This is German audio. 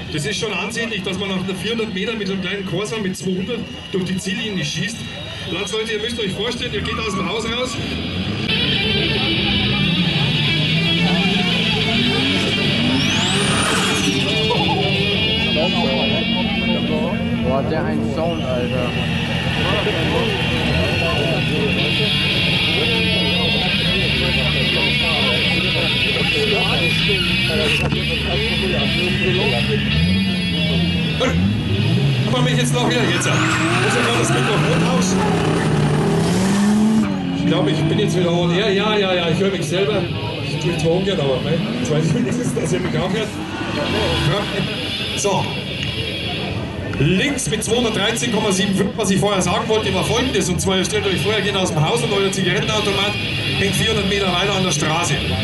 Das ist schon ansehnlich, dass man nach 400 Metern mit einem kleinen Corsa mit 200 durch die Ziellinie schießt. Landsleute, ihr müsst euch vorstellen, ihr geht aus dem Haus raus. Boah, der ein Sound, Alter. Aber mich jetzt noch wieder jetzt an. Muss ja mal das Mikrofon aus. Ich glaube, ich bin jetzt wieder on air. Ja, ich höre mich selber. Ich tue Ton gern, aber jetzt weiß ich wenigstens, dass ihr mich auch hört. So. Links mit 213,75, was ich vorher sagen wollte, war folgendes. Und zwar, ihr stellt euch vor, ihr geht aus dem Haus und euer Zigarettenautomat hängt 400 Meter weiter an der Straße.